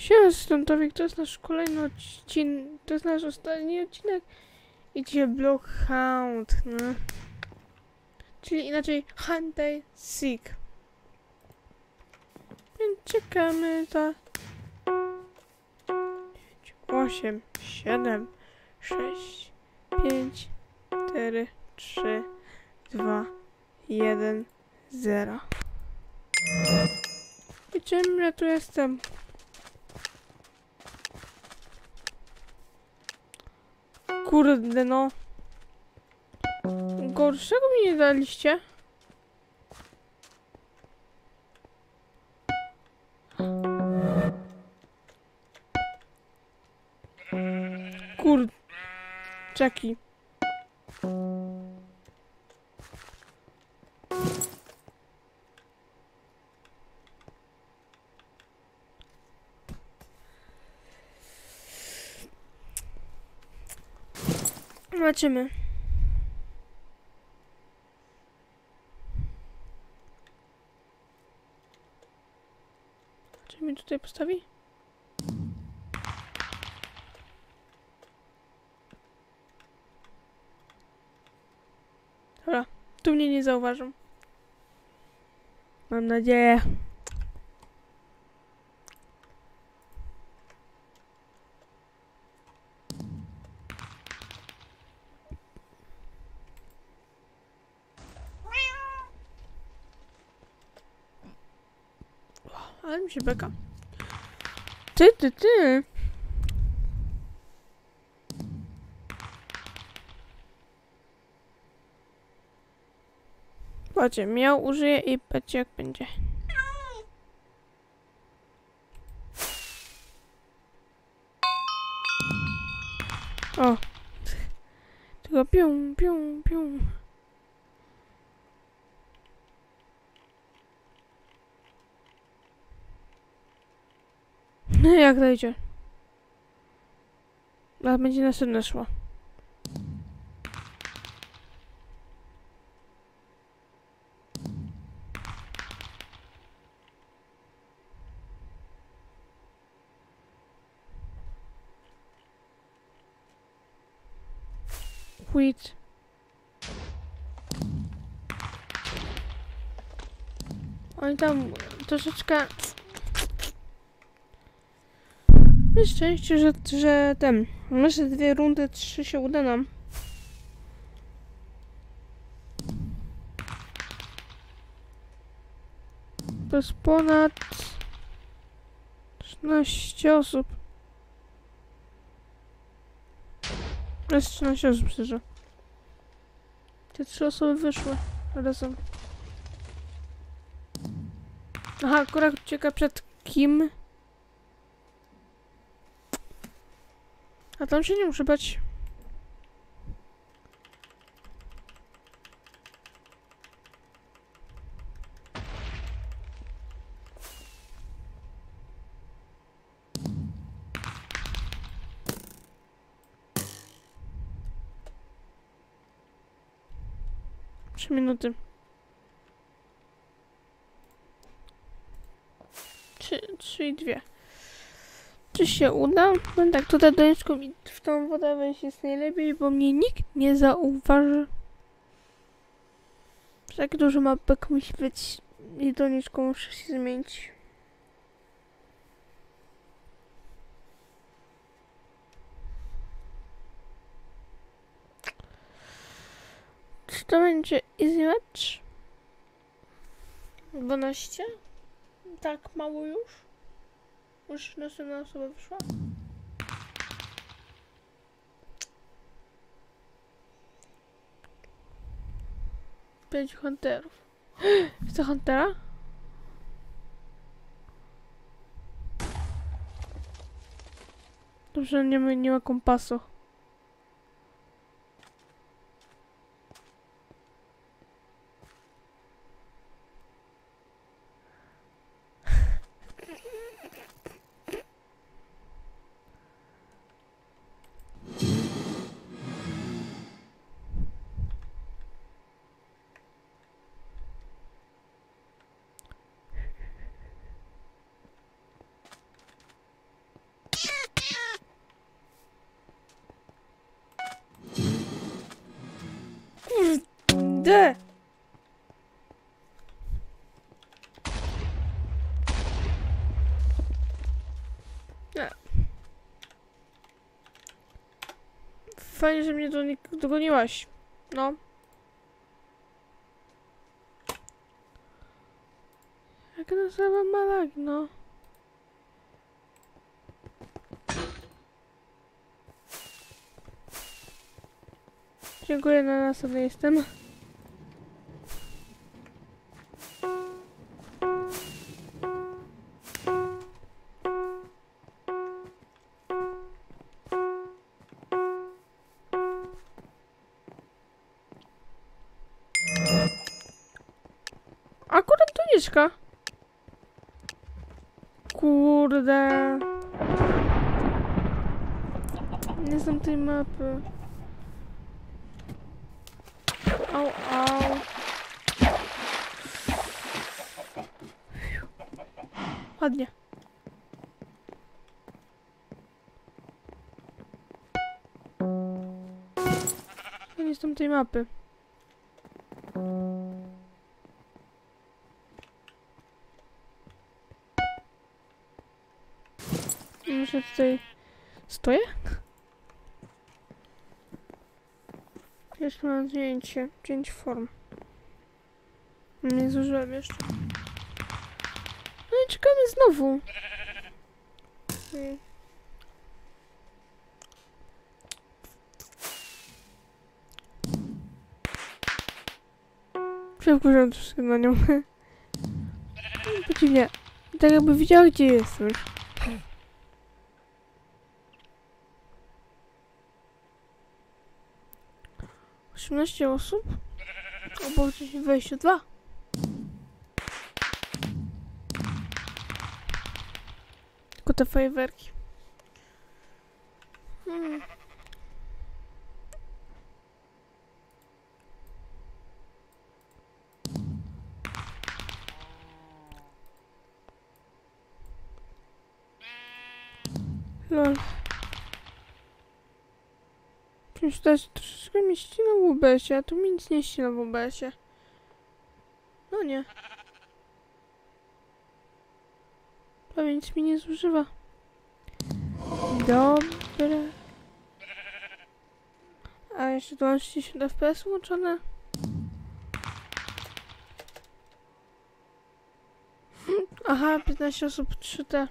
Siema, Stątowik, to jest nasz kolejny odcinek, to jest nasz ostatni odcinek i dzisiaj Bloodhound, no. Czyli inaczej Hunter Seek. Więc czekamy za 8, 7, 6, 5, 4, 3, 2, 1, 0. I czym ja tu jestem? Kurde no. Gorszego mi nie daliście? Czeki. Zobaczymy. Czy mi tutaj postawi? Dobra, tu mnie nie zauważą. Mam nadzieję. Ale mi się beka. Ty. Patrzcie, miał użyję i patrzcie jak będzie. O. Tylko pium. No jak dojdzie? A będzie następne szło. Quit. Oni tam troszeczkę... Jest szczęście, że ten... Myślę 2 rundy, 3 się uda nam. To jest ponad... 13 osób. To jest 13 osób, szczerze. Te 3 osoby wyszły razem. Aha, akurat ucieka przed kim? A tam się nie muszę bać. Trzy minuty. Trzy i 2. Czy się uda? No tak, tutaj doniczką i w tą wodę wejść jest najlepiej, bo mnie nikt nie zauważy. Tak dużo mapek musi być i doniczką muszę się zmienić. Czy to będzie easy match? 12? Tak mało już? Już następna osoba wyszła? Pięć hunterów. Chcę huntera? Dobrze, nie ma kompasu. Gdzie? Nie. Fajnie, że mnie dogoniłaś. No. Jak nazywa Malagno? Dziękuję, na następnej jestem. Akurat tu mieszka. Kurde. Nie znam tej mapy. Au, au. Ładnie. Ja nie znam tej mapy. Może tutaj stoję? Jeszcze mam zdjęcie. 5 form. Nie zużyłem jeszcze. No i czekamy znowu. Przewkurzam to wszystko na nią. Dziwnie. Tak jakby widziała, gdzie jestem. Osiemnaście osób? Obok wejściu 2. Tylko te fajerwerki. Lol. Przecież to jest troszeczkę mi ścina w UBS-ie, a tu mi nic nie ścina w UBS-ie. No nie. Prawie nic mi nie zużywa. Dobra. A jeszcze tu mam 60 FPS włączone. Aha, 15 osób 3T.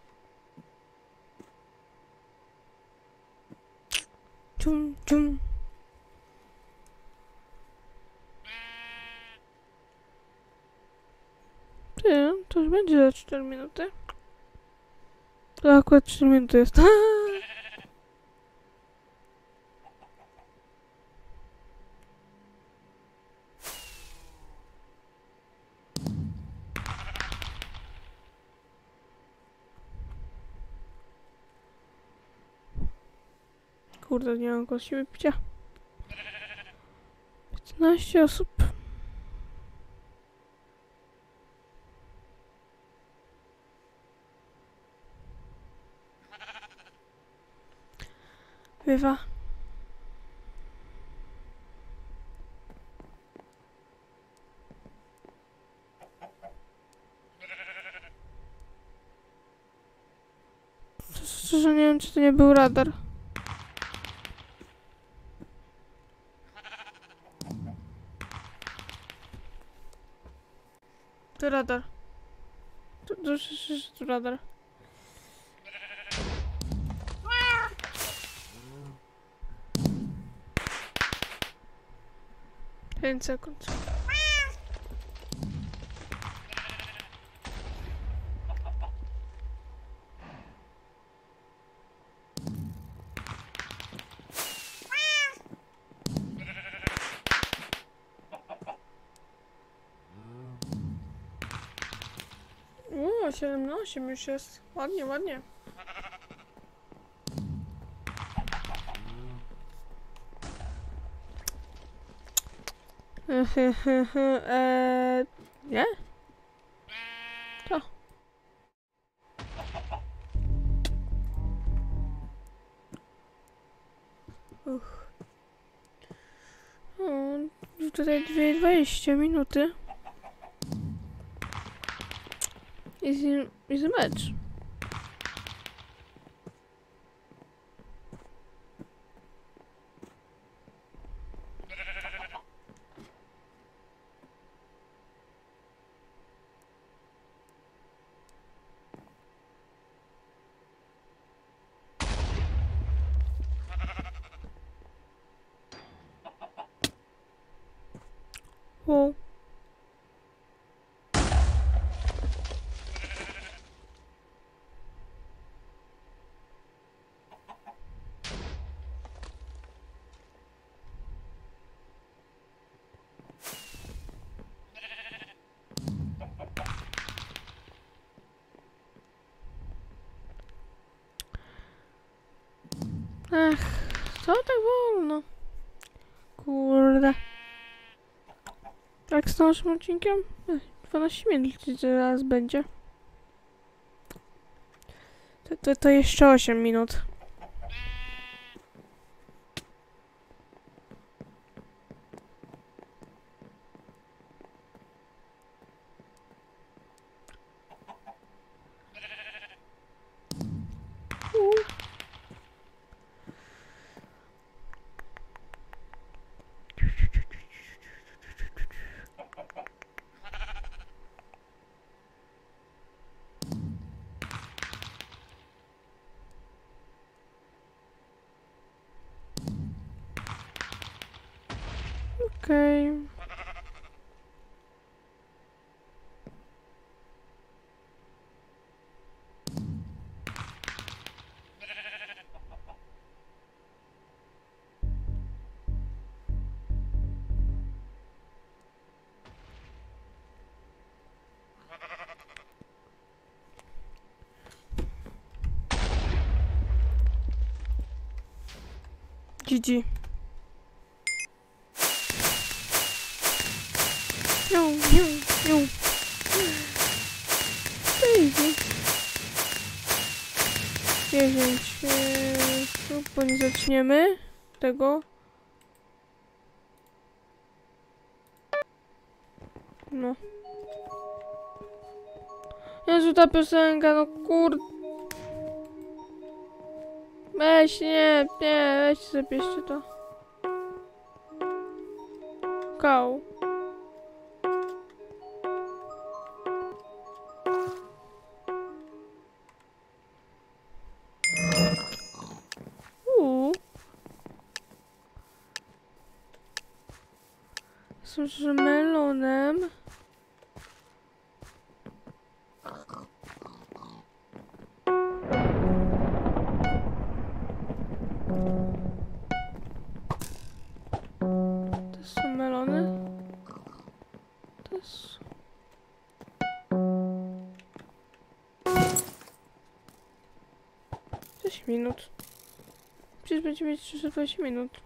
Cium, cium. Ty, to już będzie za 4 minuty. To akurat 4 minuty jest. Kurde, nie mam go siły picia. 15 osób. Bywa. Szczerze nie wiem, czy to nie był radar. To radar. To radar. 5 sekund. O, 7 na 8 już jest. Ładnie, ładnie. Nie? To. O, tutaj 2:20 minuty. Jest mecz. O. Ach, co tak wolno? Kurde. Jak z tym naszym odcinkiem? 12 minut zaraz będzie. To jeszcze 8 minut. Okej. GG. Niu. Easy. 10. Bo nie zaczniemy tego. No. Jezu, ta piosenka, no kur... Weź, nie, weźcie zabierzcie to. Go. Z melonem. To są melony. To jest... 10 minut. Przecież będziemy mieć 30 minut.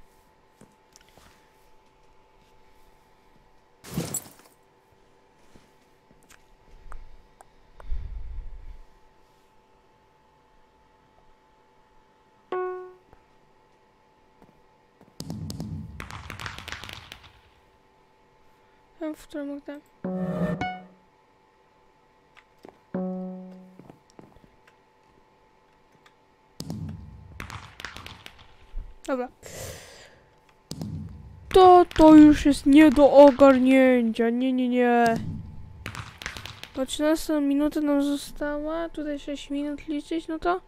W którym mogę. Dobra. To już jest nie do ogarnięcia. Nie. Bo 13 minuta nam została. Tutaj 6 minut liczyć, no to.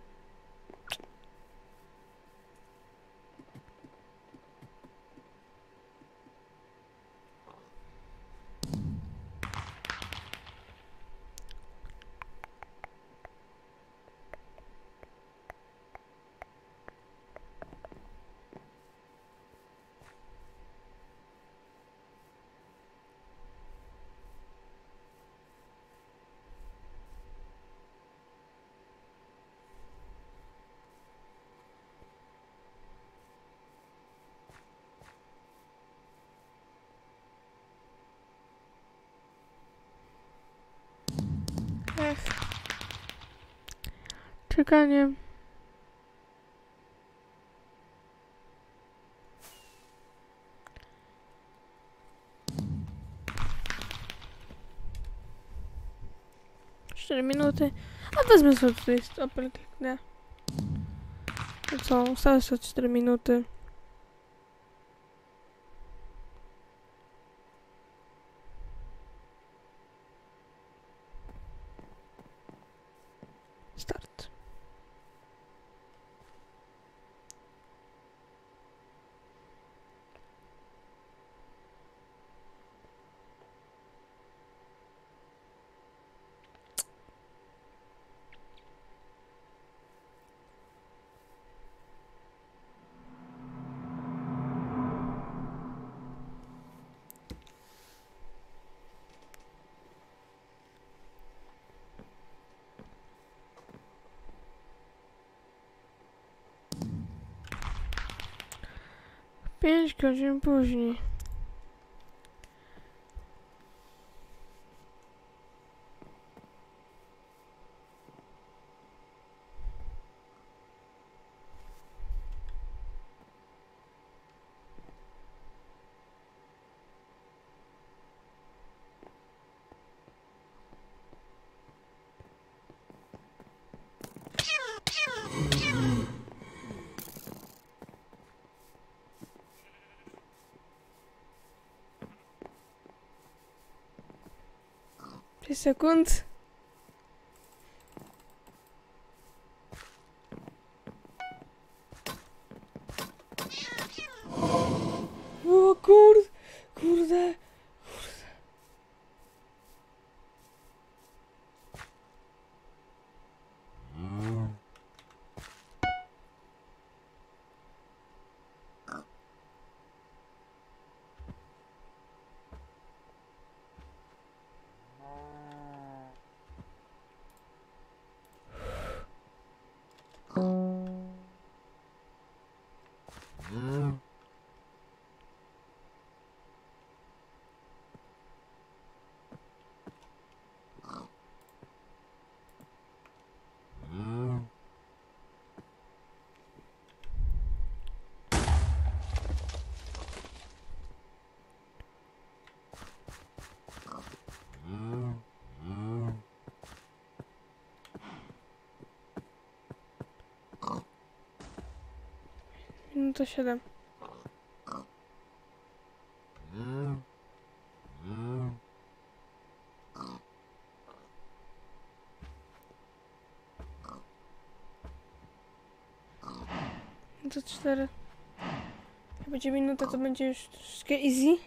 Czekanie. 4 minuty. A wezmę sobie tutaj stopę, kliknę. No co, ustawię sobie 4 minuty. Start. Pięć godzin później. Pięć sekund. O kurde. Minuta 7. Minuta 4. Jak będzie minuta, to będzie już troszkę easy.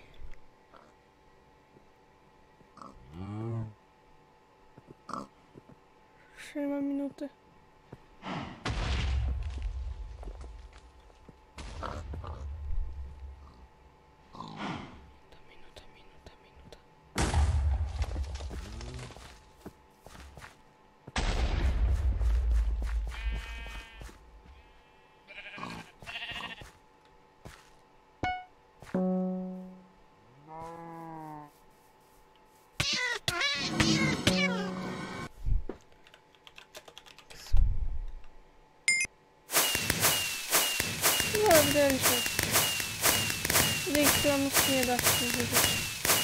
Jeszcze nie ma minuty. Minuta. No, wydaje mi się. Nikt nam nie da się wyżyć.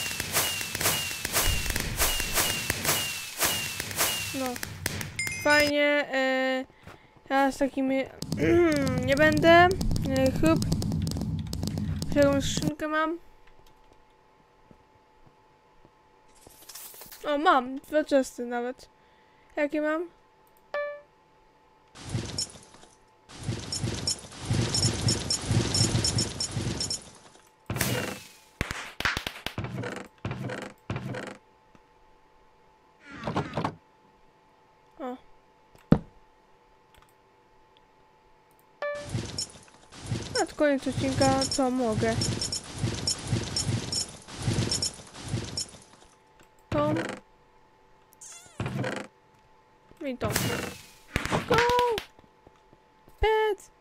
No. Fajnie. Ja z takimi nie będę. Chyb. Jakąś skrzynkę mam. O, mam. 2 chesty nawet. Jakie mam? O. Na koniec odcinka co mogę. Tom. I to. Go! Pet!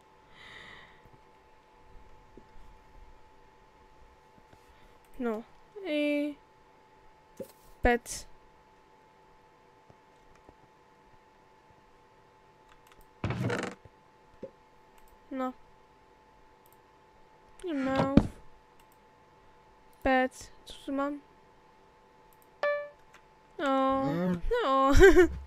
No. I... Pet. No. I mouth. Pet. Co tu mam? O. No.